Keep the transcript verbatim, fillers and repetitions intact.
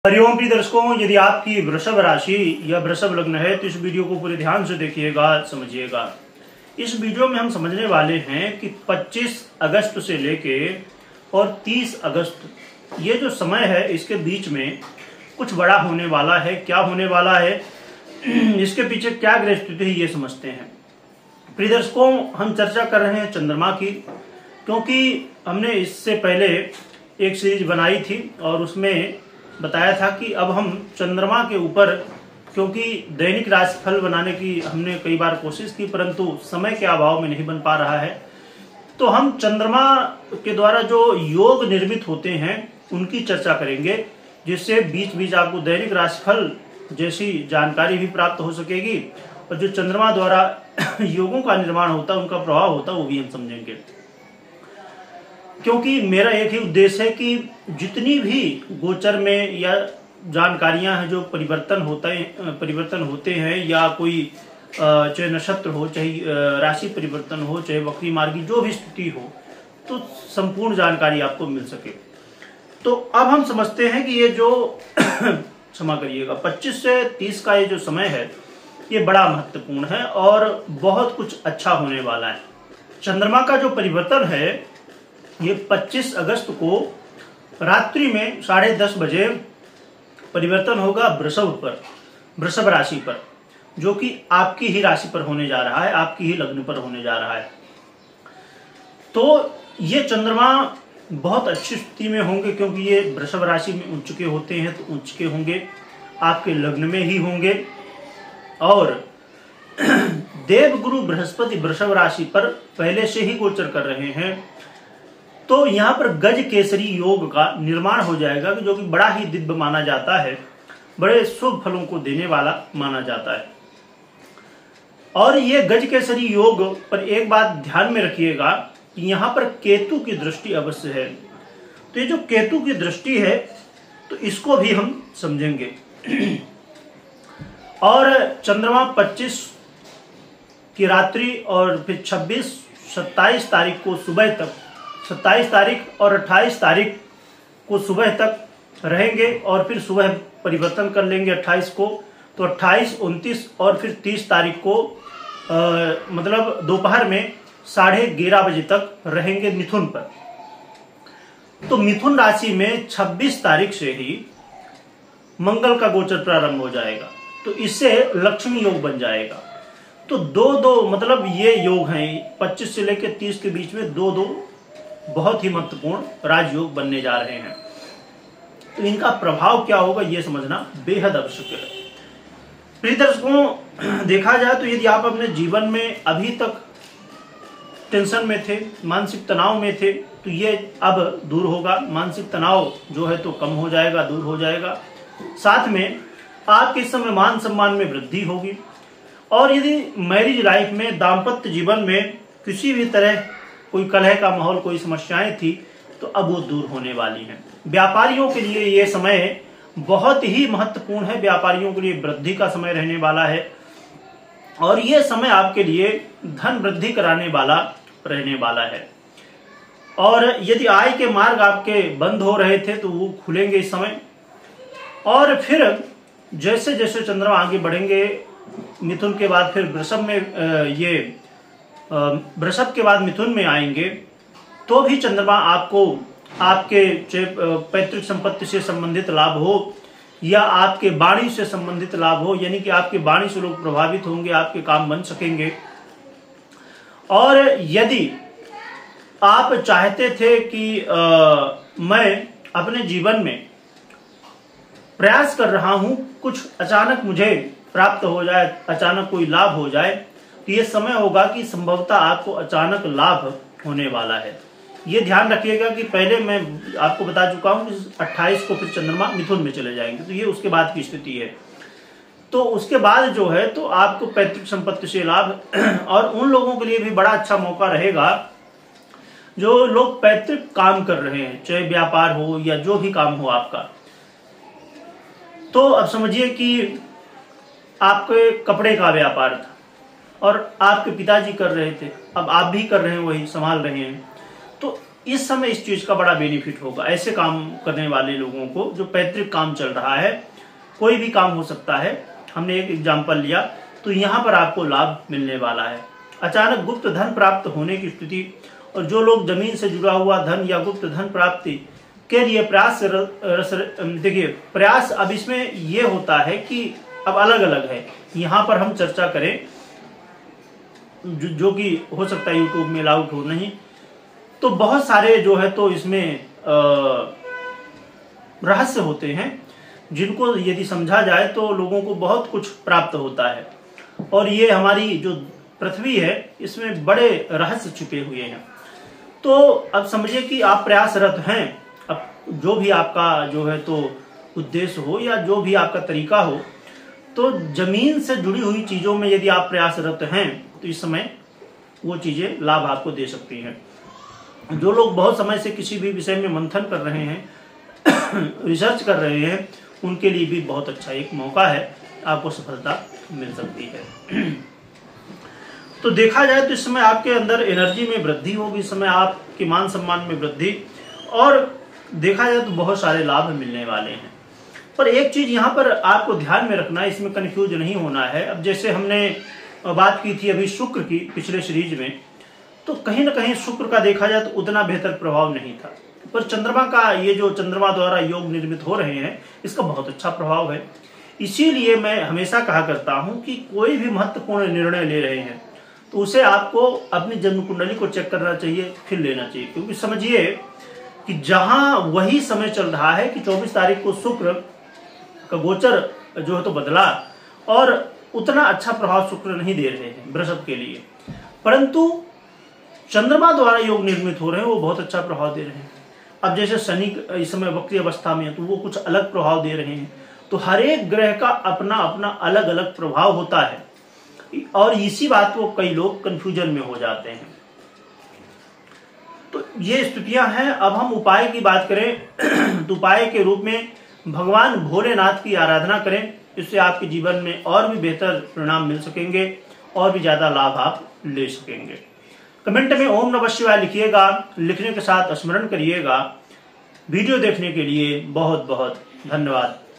हरिओम प्रिय दर्शकों, यदि आपकी वृषभ राशि या वृषभ लग्न है तो इस वीडियो को पूरे ध्यान से देखिएगा, समझिएगा। इस वीडियो में हम समझने वाले हैं कि पच्चीस अगस्त से लेके और तीस अगस्त ये जो समय है इसके बीच में कुछ बड़ा होने वाला है। क्या होने वाला है, इसके पीछे क्या ग्रह स्थिति है, ये समझते हैं। प्रिय दर्शकों, हम चर्चा कर रहे हैं चंद्रमा की, क्योंकि हमने इससे पहले एक सीरीज बनाई थी और उसमें बताया था कि अब हम चंद्रमा के ऊपर, क्योंकि दैनिक राशिफल बनाने की हमने कई बार कोशिश की परंतु समय के अभाव में नहीं बन पा रहा है, तो हम चंद्रमा के द्वारा जो योग निर्मित होते हैं उनकी चर्चा करेंगे, जिससे बीच बीच आपको दैनिक राशिफल जैसी जानकारी भी प्राप्त हो सकेगी और जो चंद्रमा द्वारा योगों का निर्माण होता है, उनका प्रभाव होता है, वो भी हम समझेंगे। क्योंकि मेरा एक ही उद्देश्य है कि जितनी भी गोचर में या जानकारियां हैं जो परिवर्तन होता है परिवर्तन होते हैं, या कोई चाहे नक्षत्र हो, चाहे राशि परिवर्तन हो, चाहे वक्री मार्गी जो भी स्थिति हो, तो संपूर्ण जानकारी आपको मिल सके। तो अब हम समझते हैं कि ये जो क्षमा करिएगा पच्चीस से तीस का ये जो समय है ये बड़ा महत्वपूर्ण है और बहुत कुछ अच्छा होने वाला है। चंद्रमा का जो परिवर्तन है ये पच्चीस अगस्त को रात्रि में साढ़े दस बजे परिवर्तन होगा वृषभ पर, वृषभ राशि पर, जो कि आपकी ही राशि पर होने जा रहा है, आपकी ही लग्न पर होने जा रहा है। तो ये चंद्रमा बहुत अच्छी स्थिति में होंगे, क्योंकि ये वृषभ राशि में उच्च के होते हैं, तो उच्च के होंगे, आपके लग्न में ही होंगे। और देवगुरु बृहस्पति वृषभ राशि पर पहले से ही गोचर कर रहे हैं, तो यहाँ पर गज केसरी योग का निर्माण हो जाएगा, जो कि बड़ा ही दिव्य माना जाता है, बड़े शुभ फलों को देने वाला माना जाता है। और ये गज केसरी योग पर एक बात ध्यान में रखिएगा कि यहाँ पर केतु की दृष्टि अवश्य है। तो ये जो केतु की दृष्टि है तो इसको भी हम समझेंगे। और चंद्रमा पच्चीस की रात्रि और फिर छब्बीस सत्ताईस तारीख को सुबह तक, सत्ताईस तारीख और अट्ठाईस तारीख को सुबह तक रहेंगे और फिर सुबह परिवर्तन कर लेंगे अट्ठाईस को। तो अट्ठाईस, उनतीस और फिर तीस तारीख को आ, मतलब दोपहर में साढ़े ग्यारह बजे तक रहेंगे मिथुन पर। तो मिथुन राशि में छब्बीस तारीख से ही मंगल का गोचर प्रारंभ हो जाएगा, तो इससे लक्ष्मी योग बन जाएगा। तो दो दो मतलब ये योग हैं पच्चीस से लेकर तीस के बीच में, दो दो बहुत ही महत्वपूर्ण राजयोग बनने जा रहे हैं। तो इनका प्रभाव क्या होगा ये समझना बेहद आवश्यक है। प्रिय दर्शकों, देखा जाए तो यदि आप अपने जीवन में अभी तक टेंशन में थे, मानसिक तनाव में थे, तो ये अब दूर होगा। मानसिक तनाव जो है तो कम हो जाएगा, दूर हो जाएगा। साथ में आपके इस समय मान सम्मान में वृद्धि होगी। और यदि मैरिज लाइफ में, दाम्पत्य जीवन में किसी भी तरह कोई कलह का माहौल, कोई समस्याएं थी, तो अब वो दूर होने वाली हैं। व्यापारियों के लिए ये समय बहुत ही महत्वपूर्ण है, व्यापारियों के लिए वृद्धि का समय रहने वाला है और ये समय आपके लिए धन वृद्धि कराने वाला रहने वाला है। और यदि आय के मार्ग आपके बंद हो रहे थे तो वो खुलेंगे इस समय। और फिर जैसे जैसे चंद्रमा आगे बढ़ेंगे, मिथुन के बाद फिर वृषभ में, ये वृषभ के बाद मिथुन में आएंगे, तो भी चंद्रमा आपको आपके पैतृक संपत्ति से संबंधित लाभ हो या आपके वाणी से संबंधित लाभ हो, यानी कि आपके वाणी से लोग प्रभावित होंगे, आपके काम बन सकेंगे। और यदि आप चाहते थे कि आ, मैं अपने जीवन में प्रयास कर रहा हूं, कुछ अचानक मुझे प्राप्त हो जाए, अचानक कोई लाभ हो जाए, तो ये समय होगा कि संभवतः आपको अचानक लाभ होने वाला है। ये ध्यान रखिएगा कि पहले मैं आपको बता चुका हूं कि अट्ठाईस को फिर चंद्रमा मिथुन में चले जाएंगे, तो ये उसके बाद की स्थिति है। तो उसके बाद जो है तो आपको पैतृक संपत्ति से लाभ, और उन लोगों के लिए भी बड़ा अच्छा मौका रहेगा जो लोग पैतृक काम कर रहे हैं, चाहे व्यापार हो या जो भी काम हो आपका। तो अब समझिए कि आपके कपड़े का व्यापार था और आपके पिताजी कर रहे थे, अब आप भी कर रहे हैं, वही संभाल रहे हैं, तो इस समय इस चीज का बड़ा बेनिफिट होगा ऐसे काम करने वाले लोगों को। जो पैतृक काम चल रहा है, कोई भी काम हो सकता है, हमने एक एग्जाम्पल लिया, तो यहाँ पर आपको लाभ मिलने वाला है। अचानक गुप्त धन प्राप्त होने की स्थिति, और जो लोग जमीन से जुड़ा हुआ धन या गुप्त धन प्राप्ति के लिए प्रयास, देखिए प्रयास, अब इसमें यह होता है कि अब अलग अलग है। यहाँ पर हम चर्चा करें जो, जो कि हो सकता है यूट्यूब में अलाउड हो नहीं, तो बहुत सारे जो है तो इसमें रहस्य होते हैं जिनको यदि समझा जाए तो लोगों को बहुत कुछ प्राप्त होता है। और ये हमारी जो पृथ्वी है इसमें बड़े रहस्य छुपे हुए हैं। तो अब समझिए कि आप प्रयासरत हैं, अब जो भी आपका जो है तो उद्देश्य हो या जो भी आपका तरीका हो, तो जमीन से जुड़ी हुई चीजों में यदि आप प्रयासरत हैं तो इस समय वो चीजें लाभ आपको दे सकती हैं। जो लोग बहुत समय से किसी भी विषय में मंथन कर रहे हैं, रिसर्च कर रहे हैं, उनके लिए भी बहुत अच्छा एक मौका है, आपको सफलता मिल सकती है। तो देखा जाए तो इस समय आपके अंदर एनर्जी में वृद्धि होगी, इस समय आपके मान सम्मान में वृद्धि, और देखा जाए तो बहुत सारे लाभ मिलने वाले हैं। पर एक चीज यहाँ पर आपको ध्यान में रखना है, इसमें कंफ्यूज नहीं होना है। अब जैसे हमने बात की थी अभी शुक्र की पिछले सीरीज में, तो कहीं ना कहीं शुक्र का देखा जाए तो उतना बेहतर प्रभाव नहीं था, पर चंद्रमा का, ये जो चंद्रमा द्वारा योग निर्मित हो रहे हैं, इसका बहुत अच्छा प्रभाव है। इसीलिए मैं हमेशा कहा करता हूं कि कोई भी महत्वपूर्ण निर्णय ले रहे हैं तो उसे आपको अपनी जन्म कुंडली को चेक करना चाहिए, फिर लेना चाहिए। क्योंकि समझिए कि जहां वही समय चल रहा है कि चौबीस तारीख को शुक्र का गोचर जो है तो बदला, और उतना अच्छा प्रभाव शुक्र नहीं दे रहे हैं वृषभ के लिए, परंतु चंद्रमा द्वारा योग निर्मित हो रहे हैं, वो बहुत अच्छा प्रभाव दे रहे हैं। अब जैसे शनि इस समय वक्री अवस्था में है तो वो कुछ अलग प्रभाव दे रहे हैं। तो हर एक ग्रह का अपना अपना अलग अलग प्रभाव होता है, और इसी बात को कई लोग कंफ्यूजन में हो जाते हैं। तो ये स्थितियां हैं। अब हम उपाय की बात करें तो उपाय के रूप में भगवान भोलेनाथ की आराधना करें, इससे आपके जीवन में और भी बेहतर परिणाम मिल सकेंगे और भी ज्यादा लाभ आप ले सकेंगे। कमेंट में ओम नमः शिवाय लिखिएगा, लिखने के साथ स्मरण करिएगा। वीडियो देखने के लिए बहुत बहुत धन्यवाद।